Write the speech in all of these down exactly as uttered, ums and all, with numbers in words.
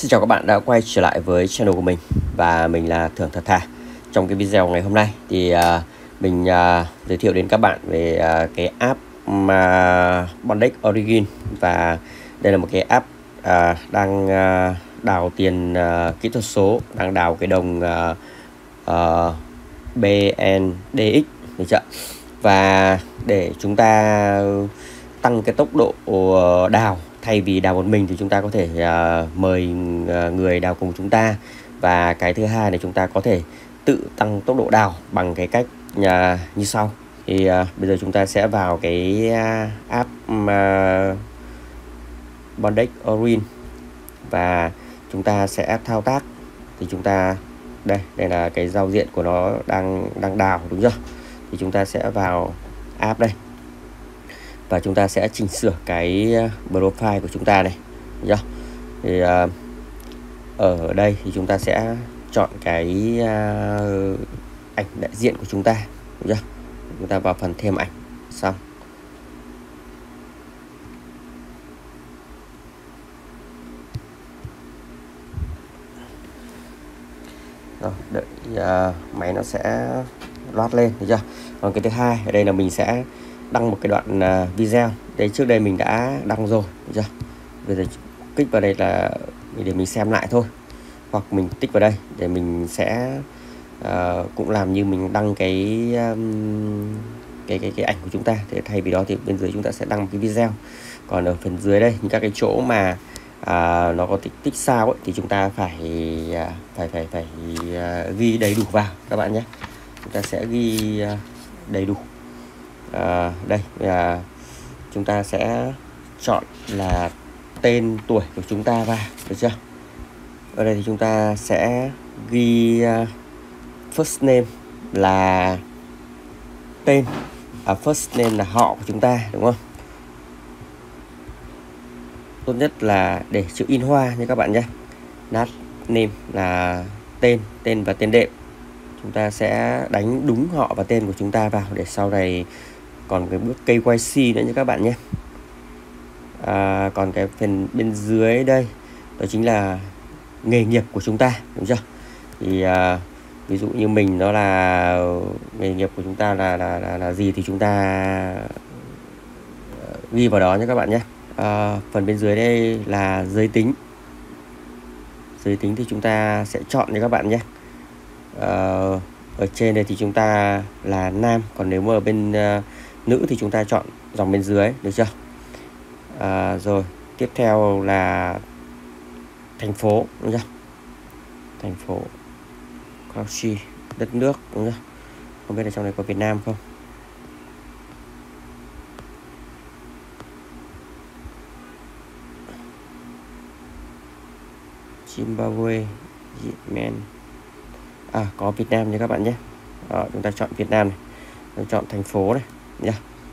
Xin chào các bạn đã quay trở lại với channel của mình, và mình là Thưởng Thật Thà. Trong cái video ngày hôm nay thì uh, mình uh, giới thiệu đến các bạn về uh, cái app uh, Bondex Origin. Và đây là một cái app uh, đang uh, đào tiền uh, kỹ thuật số, đang đào cái đồng uh, uh, bê en đê ích, được chưa? Và để chúng ta tăng cái tốc độ đào, thay vì đào một mình thì chúng ta có thể uh, mời uh, người đào cùng chúng ta. Và cái thứ hai là chúng ta có thể tự tăng tốc độ đào bằng cái cách uh, như sau. Thì uh, bây giờ chúng ta sẽ vào cái uh, app uh, Bondex Origin và chúng ta sẽ thao tác. Thì chúng ta đây đây là cái giao diện của nó đang đang đào, đúng chưa? Thì chúng ta sẽ vào app đây và chúng ta sẽ chỉnh sửa cái profile của chúng ta này, được chưa? Thì uh, ở đây thì chúng ta sẽ chọn cái uh, ảnh đại diện của chúng ta, được chưa? Chúng ta vào phần thêm ảnh, xong rồi, đợi uh, máy nó sẽ loát lên, được chưa? Còn cái thứ hai ở đây là mình sẽ đăng một cái đoạn uh, video. Đây trước đây mình đã đăng rồi, được chưa? Bây giờ kích vào đây là để mình xem lại thôi, hoặc mình tích vào đây để mình sẽ uh, cũng làm như mình đăng cái um, cái cái cái ảnh của chúng ta. Thì thay vì đó thì bên dưới chúng ta sẽ đăng một cái video. Còn ở phần dưới đây những các cái chỗ mà à, nó có tích tích sao ấy, thì chúng ta phải phải phải phải uh, ghi đầy đủ vào các bạn nhé. Chúng ta sẽ ghi uh, đầy đủ. À, đây là chúng ta sẽ chọn là tên tuổi của chúng ta vào, được chưa? Ở đây thì chúng ta sẽ ghi uh, first name là tên, à, first name là họ của chúng ta, đúng không? Tốt nhất là để chữ in hoa nha các bạn nhé. Last name là tên, tên và tên đệm. Chúng ta sẽ đánh đúng họ và tên của chúng ta vào để sau này còn cái bước ca i xê nữa nha các bạn nhé. À, còn cái phần bên dưới đây đó chính là nghề nghiệp của chúng ta, đúng chưa? Thì à, ví dụ như mình nó là nghề nghiệp của chúng ta là là là, là gì thì chúng ta ghi vào đó nhé các bạn nhé. À, phần bên dưới đây là giới tính. Giới tính thì chúng ta sẽ chọn nha các bạn nhé. À, ở trên đây thì chúng ta là nam, còn nếu mà ở bên uh, nữ thì chúng ta chọn dòng bên dưới, được chưa? À, rồi tiếp theo là thành phố, đúng chưa? Thành phố country, đất nước, đúng chưa? Không biết là trong này có Việt Nam không? Zimbabwe, Yemen. À, có Việt Nam nha các bạn nhé. Đó, chúng ta chọn Việt Nam này, chúng ta chọn thành phố này nhé.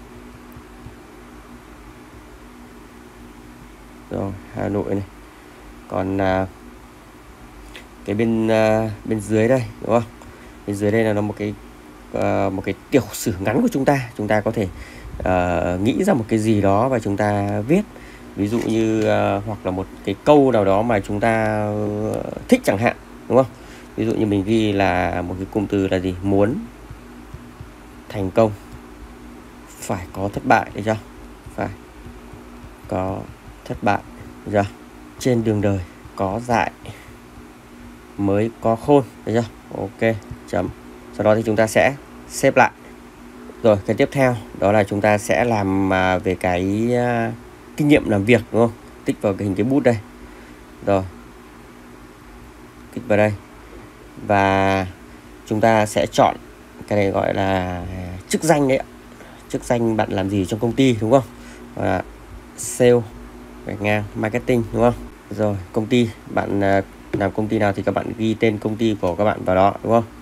Rồi Hà Nội này. Còn à, cái bên à, bên dưới đây, đúng không? Bên dưới đây là nó một cái à, một cái tiểu sử ngắn của chúng ta. Chúng ta có thể à, nghĩ ra một cái gì đó và chúng ta viết. Ví dụ như uh, hoặc là một cái câu nào đó mà chúng ta thích chẳng hạn, đúng không? Ví dụ như mình ghi là một cái cụm từ là gì? Muốn thành công phải có thất bại, được chưa? Phải có thất bại, được chưa? Trên đường đời có dại mới có khôn, được chưa? Ok, chấm. Sau đó thì chúng ta sẽ xếp lại. Rồi cái tiếp theo đó là chúng ta sẽ làm uh, về cái uh, kinh nghiệm làm việc, đúng không? Tích vào cái hình cái bút đây. Rồi kích vào đây và chúng ta sẽ chọn cái này gọi là chức danh đấy ạ. Chức danh bạn làm gì trong công ty, đúng không? À, sale, ngang marketing, đúng không? Rồi công ty bạn làm công ty nào thì các bạn ghi tên công ty của các bạn vào đó, đúng không?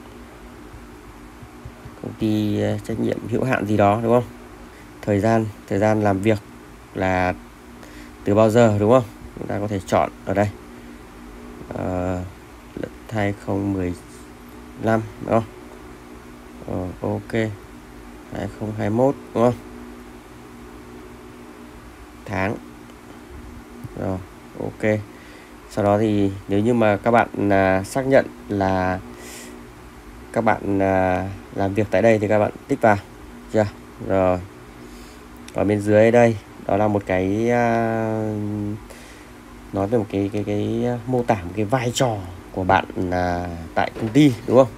Công ty trách nhiệm hữu hạn gì đó, đúng không? Thời gian thời gian làm việc là từ bao giờ, đúng không? Chúng ta có thể chọn ở đây uh, hai không một năm, đúng không? Uh, ok, hai không hai mốt, đúng không? Tháng. Rồi ok, Sau đó thì nếu như mà các bạn à, xác nhận là các bạn à, làm việc tại đây thì các bạn tích vào chưa. Rồi ở bên dưới đây đó là một cái à, nói về một cái cái cái mô tả một cái vai trò của bạn là tại công ty, đúng không?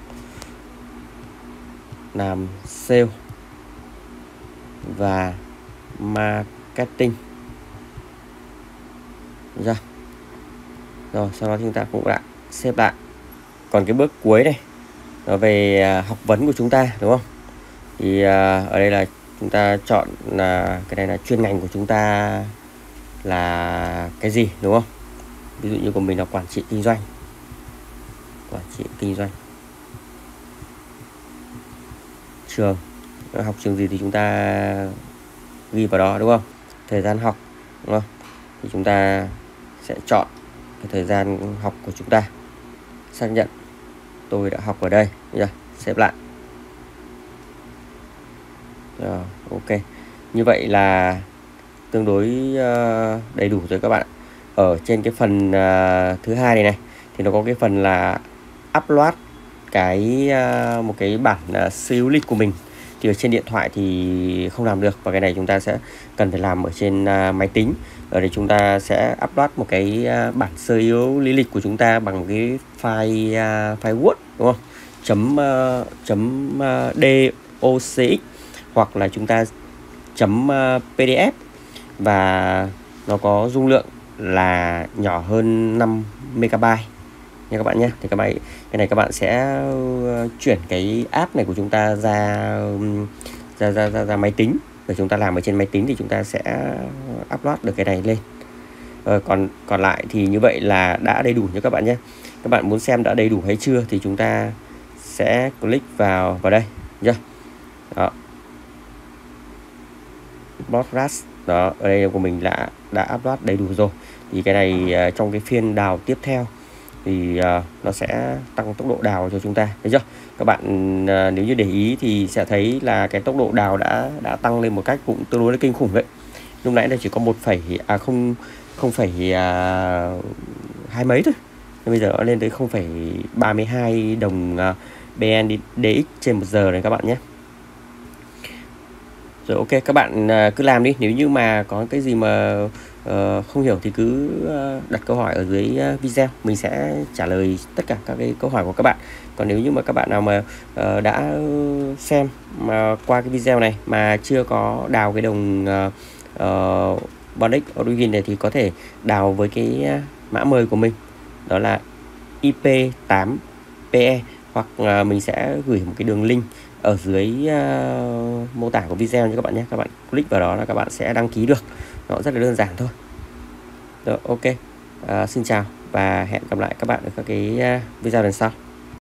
Làm sale và marketing, được chưa? Rồi sau đó chúng ta cũng lại xếp lại. Còn cái bước cuối này nó về à, học vấn của chúng ta, đúng không? Thì à, ở đây là chúng ta chọn là cái này là chuyên ngành của chúng ta là cái gì, đúng không? Ví dụ như của mình là quản trị kinh doanh, quản trị kinh doanh. Trường học trường gì thì chúng ta ghi vào đó, đúng không? Thời gian học, đúng không? Thì chúng ta sẽ chọn cái thời gian học của chúng ta, xác nhận tôi đã học ở đây, nhá, xếp lại. Rồi, ok. Như vậy là tương đối uh, đầy đủ rồi các bạn. Ở trên cái phần uh, thứ hai này này thì nó có cái phần là upload cái uh, một cái bản uh, siêu lịch của mình. Thì ở trên điện thoại thì không làm được, và cái này chúng ta sẽ cần phải làm ở trên uh, máy tính. Ở đây chúng ta sẽ upload một cái uh, bản sơ yếu lý lịch của chúng ta bằng cái file uh, file Word, đúng không? Chấm uh, chấm uh, docx hoặc là chúng ta chấm uh, pdf, và nó có dung lượng là nhỏ hơn năm megabyte nha các bạn nhé. Thì các bạn cái này các bạn sẽ chuyển cái app này của chúng ta ra ra ra ra, ra máy tính, để chúng ta làm ở trên máy tính thì chúng ta sẽ upload được cái này lên. Rồi, còn còn lại thì như vậy là đã đầy đủ nha các bạn nhé. Các bạn muốn xem đã đầy đủ hay chưa thì chúng ta sẽ click vào vào đây nhá. Đó. Podcast đó, ở đây của mình là đã upload đầy đủ rồi. Thì cái này uh, trong cái phiên đào tiếp theo thì uh, nó sẽ tăng tốc độ đào cho chúng ta, thấy chưa? Các bạn uh, nếu như để ý thì sẽ thấy là cái tốc độ đào đã đã tăng lên một cách cũng tương đối là kinh khủng đấy. Lúc nãy là chỉ có một phẩy à không không phẩy à, hai mấy thôi, nhưng bây giờ nó lên tới không phẩy ba mươi hai đồng uh, bê en đê ích trên một giờ này các bạn nhé. Rồi, ok, các bạn uh, cứ làm đi. Nếu như mà có cái gì mà uh, không hiểu thì cứ uh, đặt câu hỏi ở dưới uh, video, mình sẽ trả lời tất cả các cái câu hỏi của các bạn. Còn nếu như mà các bạn nào mà uh, đã xem mà qua cái video này mà chưa có đào cái đồng uh, uh, Bondex Origin này thì có thể đào với cái uh, mã mời của mình, đó là i pê tám pê e, hoặc uh, mình sẽ gửi một cái đường link ở dưới uh, mô tả của video cho các bạn nhé. Các bạn click vào đó là các bạn sẽ đăng ký được, nó rất là đơn giản thôi. Rồi, ok, uh, xin chào và hẹn gặp lại các bạn ở các cái uh, video lần sau.